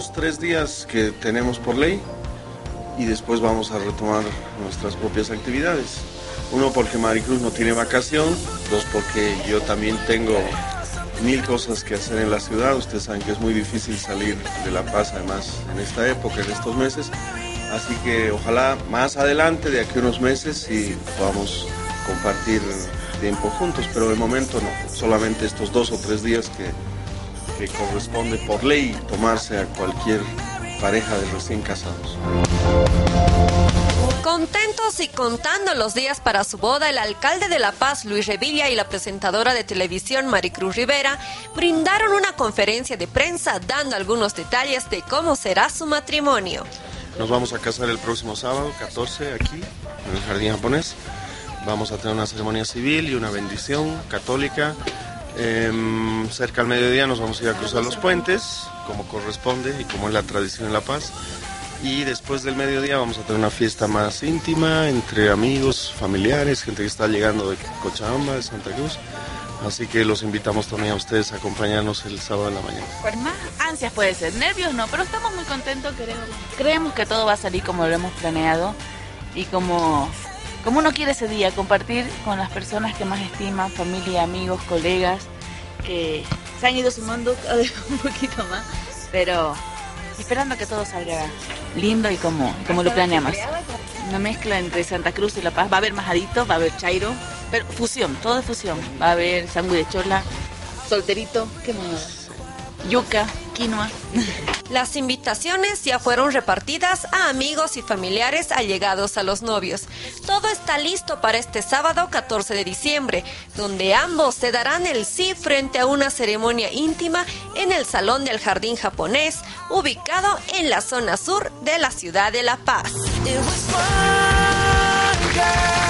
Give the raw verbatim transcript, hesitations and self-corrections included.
dos, tres días que tenemos por ley y después vamos a retomar nuestras propias actividades. Uno, porque Maricruz no tiene vacación. Dos, porque yo también tengo mil cosas que hacer en la ciudad. Ustedes saben que es muy difícil salir de La Paz, además, en esta época, en estos meses. Así que ojalá más adelante, de aquí a unos meses, sí podamos compartir tiempo juntos, pero de momento no. Solamente estos dos o tres días que, que corresponde por ley tomarse a cualquier pareja de recién casados. Contentos y contando los días para su boda, el alcalde de La Paz, Luis Revilla, y la presentadora de televisión, Maricruz Rivera, brindaron una conferencia de prensa dando algunos detalles de cómo será su matrimonio. Nos vamos a casar el próximo sábado, catorce, aquí, en el Jardín Japonés. Vamos a tener una ceremonia civil y una bendición católica. Eh, cerca al mediodía nos vamos a ir a cruzar los puentes, como corresponde y como es la tradición en La Paz. Y después del mediodía vamos a tener una fiesta más íntima entre amigos, familiares, gente que está llegando de Cochabamba, de Santa Cruz. Así que los invitamos también a ustedes a acompañarnos el sábado en la mañana. Pues más ansias puede ser, nervios no, pero estamos muy contentos, creemos, creemos que todo va a salir como lo hemos planeado y como, como uno quiere ese día, compartir con las personas que más estiman, familia, amigos, colegas, que se han ido sumando cada vez un poquito más, pero esperando que todo salga lindo y como, como lo planeamos. Una mezcla entre Santa Cruz y La Paz. Va a haber majadito, va a haber chairo, pero fusión, todo es fusión. Va a haber sangüe de chola, solterito, ¿qué más? Yuca, quinoa. Las invitaciones ya fueron repartidas a amigos y familiares allegados a los novios. Todo está listo para este sábado catorce de diciembre, donde ambos se darán el sí frente a una ceremonia íntima en el Salón del Jardín Japonés, ubicado en la zona sur de la ciudad de La Paz.